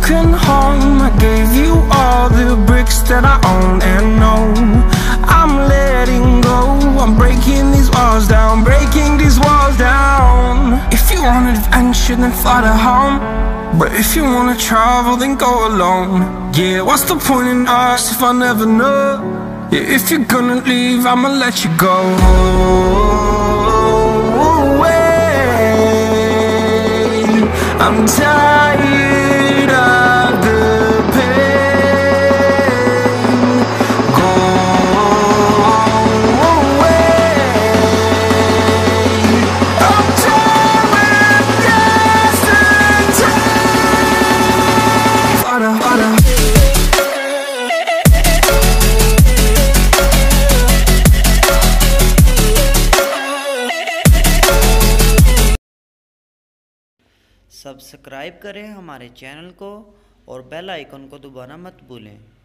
broken home. I gave you all the bricks that I own and know. I'm letting go, I'm breaking these walls down, breaking these walls down. If you want adventure, then fly to home. But if you wanna travel, then go alone. Yeah, what's the point in us if I never know? Yeah, if you're gonna leave, I'ma let you go. I'm tired of the pain. Go away. I'm tired of yesterday. Harder, harder. Subscribe करें हमारे channel को और bell icon को दबाना मत भूलें।